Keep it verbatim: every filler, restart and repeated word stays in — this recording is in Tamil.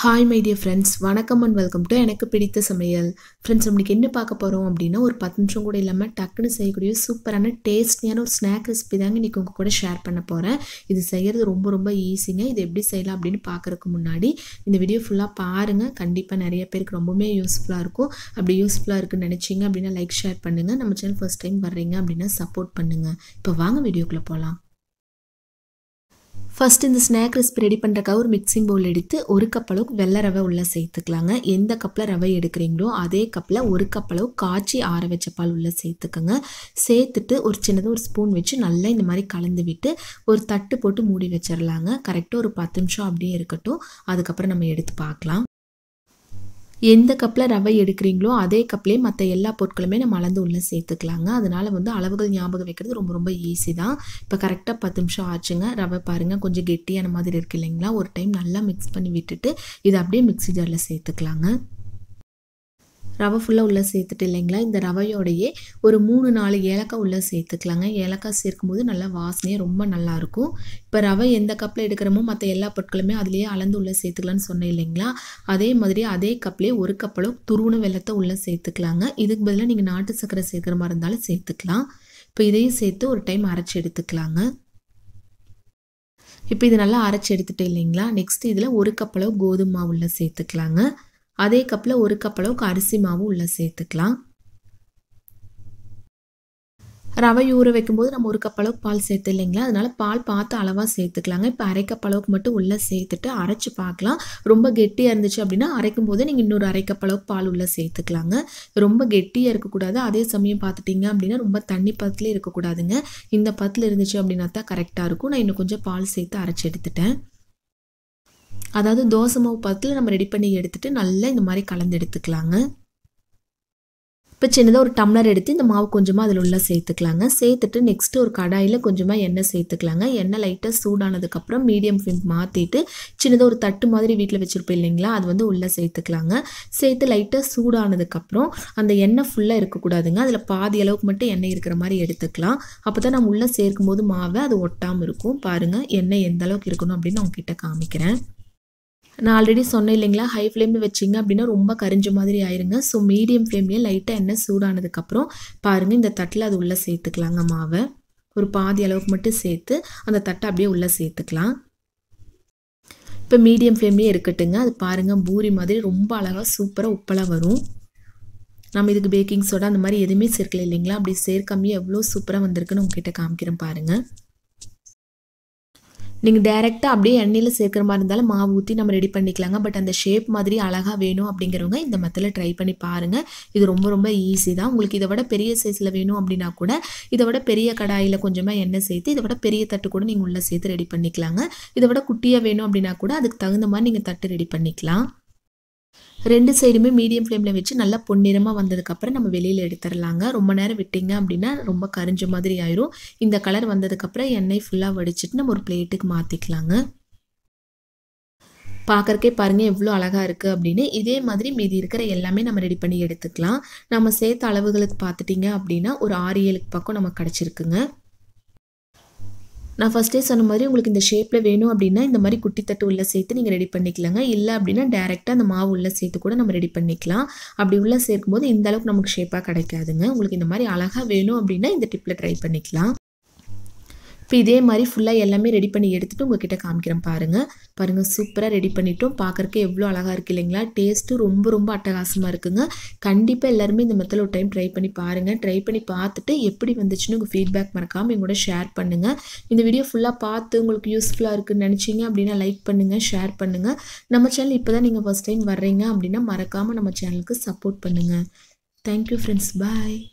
ஹாய் மை டியர் ஃப்ரெண்ட்ஸ், வணக்கம் அண்ட் வெல்கம் டு எனக்கு பிடித்த சமையல். ஃப்ரெண்ட்ஸ், நம்மளுக்கு என்ன பார்க்க போகிறோம் அப்படின்னா, ஒரு பத்து நிமிஷம் கூட இல்லாமல் டக்குன்னு செய்யக்கூடிய சூப்பரான டேஸ்டியான ஒரு ஸ்நாக் ரெசிபி தாங்க இன்றைக்கி உங்கள் கூட ஷேர் பண்ண போகிறேன். இது செய்கிறது ரொம்ப ரொம்ப ஈஸிங்க. இது எப்படி செய்யலாம் அப்படின்னு பார்க்குறதுக்கு முன்னாடி இந்த வீடியோ ஃபுல்லாக பாருங்கள். கண்டிப்பாக நிறைய பேருக்கு ரொம்பவுமே யூஸ்ஃபுல்லாக இருக்கும். அப்படி யூஸ்ஃபுல்லாக இருக்குன்னு நினச்சிங்க அப்படின்னா லைக் ஷேர் பண்ணுங்கள். நம்ம சேனல் ஃபர்ஸ்ட் டைம் வர்றீங்க அப்படின்னா சப்போர்ட் பண்ணுங்கள். இப்போ வாங்க வீடியோக்குள்ளே போகலாம். ஃபஸ்ட்டு இந்த ஸ்நாக் ரெசிபி ரெடி பண்ணுறக்காக ஒரு மிக்சிங் பவுல் எடுத்து ஒரு கப் அளவுக்கு வெள்ளை ரவை உள்ளே சேர்த்துக்கலாங்க. எந்த கப்பில் ரவை எடுக்கிறீங்களோ அதே கப்பில் ஒரு கப் அளவு காய்ச்சி ஆற வச்ச பால் உள்ளே சேர்த்துக்கோங்க. சேர்த்துட்டு ஒரு சின்னதாக ஒரு ஸ்பூன் வச்சு நல்லா இந்த மாதிரி கலந்து விட்டு ஒரு தட்டு போட்டு மூடி வச்சிடலாங்க. கரெக்டாக ஒரு பத்து நிமிஷம் அப்படியே இருக்கட்டும். அதுக்கப்புறம் நம்ம எடுத்து பார்க்கலாம். எந்த கப்பில் ரவை எடுக்கிறீங்களோ அதே கப்லேயே மற்ற எல்லா பொருட்களுமே நம்ம அளந்து உள்ளே சேர்த்துக்கலாங்க. அதனால் வந்து அளவுகள் ஞாபகம் வைக்கிறது ரொம்ப ரொம்ப ஈஸி தான். இப்போ கரெக்டாக பத்து நிமிஷம் ஆச்சுங்க. ரவை பாருங்கள் கொஞ்சம் கெட்டியான மாதிரி இருக்குது இல்லைங்களா. ஒரு டைம் நல்லா மிக்ஸ் பண்ணி விட்டுட்டு இதை அப்படியே மிக்ஸி ஜாரில் சேர்த்துக்கலாங்க. ரவை ஃபுல்லாக உள்ளே சேர்த்துட்டு இல்லைங்களா, இந்த ரவையோடையே ஒரு மூணு நாலு ஏலக்காய் உள்ளே சேர்த்துக்கலாங்க. ஏலக்காய் சேர்க்கும்போது நல்லா வாசனையே ரொம்ப நல்லாயிருக்கும். இப்போ ரவை எந்த கப்பில் எடுக்கிறோமோ மற்ற எல்லா பொருட்களுமே அதுலேயே அளந்து உள்ளே சேர்த்துக்கலான்னு சொன்னேன் இல்லைங்களா. அதே மாதிரி அதே கப்லேயே ஒரு கப் அளவு துருவன வெல்லத்தை உள்ளே சேர்த்துக்கலாங்க. இதுக்கு பதிலாக நீங்கள் நாட்டு சர்க்கரை சேர்க்குற மாதிரி இருந்தாலும் சேர்த்துக்கலாம். இப்போ இதையும் சேர்த்து ஒரு டைம் அரைச்சி எடுத்துக்கலாங்க. இப்போ இது நல்லா அரைச்சி எடுத்துகிட்டு இல்லைங்களா, நெக்ஸ்ட் இதில் ஒரு கப் அளவு கோதுமை மாவு உள்ளே சேர்த்துக்கலாங்க. அதே கப்பில் ஒரு கப் அளவுக்கு அரிசி மாவு உள்ளே சேர்த்துக்கலாம். ரவை ஊற வைக்கும்போது நம்ம ஒரு கப் அளவுக்கு பால் சேர்த்து இல்லைங்களா, அதனால பால் பார்த்து அளவாக சேர்த்துக்கலாங்க. இப்போ அரை கப் அளவுக்கு மட்டும் உள்ளே சேர்த்துட்டு அரைச்சி பார்க்கலாம். ரொம்ப கெட்டியாக இருந்துச்சு அப்படின்னா அரைக்கும் போது நீங்கள் இன்னொரு அரை கப் அளவுக்கு பால் உள்ளே சேர்த்துக்கலாங்க. ரொம்ப கெட்டியாக இருக்கக்கூடாது. அதே சமயம் பார்த்துட்டிங்க அப்படின்னா ரொம்ப தண்ணி பதத்துலேயே இருக்கக்கூடாதுங்க. இந்த பதத்தில் இருந்துச்சு அப்படின்னா தான் கரெக்டாக இருக்கும். நான் இன்னும் கொஞ்சம் பால் சேர்த்து அரைச்சி எடுத்துட்டேன். அதாவது தோசை மாவு பதத்தில் நம்ம ரெடி பண்ணி எடுத்துகிட்டு நல்லா இந்த மாதிரி கலந்து எடுத்துக்கலாங்க. இப்போ சின்னதாக ஒரு டம்ளர் எடுத்து இந்த மாவு கொஞ்சமாக அதில் உள்ள சேர்த்துக்கலாங்க. சேர்த்துட்டு நெக்ஸ்ட்டு ஒரு கடாயில் கொஞ்சமாக எண்ணெய் சேர்த்துக்கலாங்க. எண்ணெய் லைட்டாக சூடானதுக்கப்புறம் மீடியம் ஃப்ளேம் மாற்றிட்டு சின்னதாக ஒரு தட்டு மாதிரி வீட்டில் வச்சுருப்போம் இல்லைங்களா, அது வந்து உள்ளே சேர்த்துக்கலாங்க. சேர்த்து லைட்டாக சூடானதுக்கப்புறம் அந்த எண்ணெய் ஃபுல்லாக இருக்கக்கூடாதுங்க. அதில் பாதி அளவுக்கு மட்டும் எண்ணெய் இருக்கிற மாதிரி எடுத்துக்கலாம். அப்போ தான் நம்ம உள்ளே சேர்க்கும் போது மாவை அது ஒட்டாமல் இருக்கும். பாருங்கள் எண்ணெய் எந்த அளவுக்கு இருக்கணும் அப்படின்னு நான் உங்ககிட்ட காமிக்கிறேன். நான் ஆல்ரெடி சொன்னேன் இல்லைங்களா, ஹை ஃப்ளேமில் வச்சிங்க அப்படின்னா ரொம்ப கரிஞ்ச மாதிரி ஆயிருங்க. ஸோ மீடியம் ஃப்ளேம்லேயே லைட்டாக எண்ணெய் சூடானதுக்கப்புறம் பாருங்கள் இந்த தட்டில் அது உள்ளே சேர்த்துக்கலாங்க. மாவை ஒரு பாதி அளவுக்கு மட்டும் சேர்த்து அந்த தட்டை அப்படியே உள்ளே சேர்த்துக்கலாம். இப்போ மீடியம் ஃப்ளேம்லேயே இருக்கட்டுங்க. அது பாருங்கள் பூரி மாதிரி ரொம்ப அழகாக சூப்பராக உப்பலாக வரும். நம்ம இதுக்கு பேக்கிங் சோடா அந்த மாதிரி எதுவுமே சேர்க்கல இல்லைங்களா, அப்படி சேர்க்காமையே எவ்வளோ சூப்பராக வந்திருக்குன்னு உங்ககிட்ட காமிக்கிறேன் பாருங்கள். நீங்கள் டேரெக்டாக அப்படியே எண்ணெயில் சேர்க்குற மாதிரி இருந்தாலும் மாவு ஊற்றி நம்ம ரெடி பண்ணிக்கலாங்க. பட் அந்த ஷேப் மாதிரி அழகாக வேணும் அப்படிங்கிறவங்க இந்த மெத்தடில் ட்ரை பண்ணி பாருங்கள். இது ரொம்ப ரொம்ப ஈஸி தான். உங்களுக்கு இதை விட பெரிய சைஸில் வேணும் அப்படின்னா கூட இதை விட பெரிய கடாயில் கொஞ்சமாக எண்ணெய் சேர்த்து இதை விட பெரிய தட்டு கூட நீங்கள் உள்ளே சேர்த்து ரெடி பண்ணிக்கலாங்க. இதை விட குட்டியாக வேணும் அப்படின்னா கூட அதுக்கு தகுந்த மாதிரி நீங்கள் தட்டு ரெடி பண்ணிக்கலாம். ரெண்டு சைடுமே மீடியம் ஃப்ளேமில் வச்சு நல்லா பொன்னிறமாக வந்ததுக்கப்புறம் நம்ம வெளியில் எடுத்துடலாங்க. ரொம்ப நேரம் விட்டிங்க அப்படின்னா ரொம்ப கரிஞ்ச மாதிரி ஆயிரும். இந்த கலர் வந்ததுக்கப்புறம் எண்ணெய் ஃபுல்லாக வடிச்சிட்டு நம்ம ஒரு பிளேட்டுக்கு மாற்றிக்கலாங்க. பார்க்குறக்கே பாருங்கள் எவ்வளோ அழகாக இருக்குது அப்படின்னு. இதே மாதிரி மீதி இருக்கிற எல்லாமே நம்ம ரெடி பண்ணி எடுத்துக்கலாம். நம்ம சேர்த்த அளவுகளுக்கு பார்த்துட்டிங்க அப்படின்னா ஒரு ஆறு ஏழுக்கு பக்கம் நமக்கு கிடச்சிருக்குங்க. நான் ஃபஸ்ட்டே சொன்ன மாதிரி உங்களுக்கு இந்த ஷேப்பில் வேணும் அப்படின்னா இந்த மாதிரி குட்டி தட்டு உள்ளே சேர்த்து நீங்கள் ரெடி பண்ணிக்கலாங்க. இல்லை அப்படின்னா டேரெக்டாக அந்த மாவு உள்ளே சேர்த்து கூட நம்ம ரெடி பண்ணிக்கலாம். அப்படி உள்ளே சேர்க்கும்போது இந்த அளவுக்கு நமக்கு ஷேப்பாக கிடைக்காதுங்க. உங்களுக்கு இந்த மாதிரி அழகாக வேணும் அப்படின்னா இந்த டிப்பில் ட்ரை பண்ணிக்கலாம். இப்போ இதே மாதிரி ஃபுல்லாக எல்லாமே ரெடி பண்ணி எடுத்துகிட்டு உங்கள்கிட்ட காமிக்கிறேன் பாருங்கள். பாருங்கள் சூப்பராக ரெடி பண்ணிட்டோம். பார்க்குறக்கு எவ்வளோ அழகாக இருக்குது இல்லைங்களா. டேஸ்ட்டு ரொம்ப ரொம்ப அட்டகாசமாக இருக்குங்க. கண்டிப்பாக எல்லாருமே இந்த மெத்தடில் ஒரு டைம் ட்ரை பண்ணி பாருங்கள். ட்ரை பண்ணி பார்த்துட்டு எப்படி வந்துச்சுன்னு உங்கள் ஃபீட்பேக் மறக்காமல் எங்களோட ஷேர் பண்ணுங்கள். இந்த வீடியோ ஃபுல்லாக பார்த்து உங்களுக்கு யூஸ்ஃபுல்லாக இருக்குன்னு நினச்சிங்க அப்படின்னா லைக் பண்ணுங்கள், ஷேர் பண்ணுங்கள். நம்ம சேனல் இப்போ தான் நீங்கள் ஃபஸ்ட் டைம் வர்றீங்க அப்படின்னா மறக்காமல் நம்ம சேனலுக்கு சப்போர்ட் பண்ணுங்கள். தேங்க்யூ ஃப்ரெண்ட்ஸ், பாய்.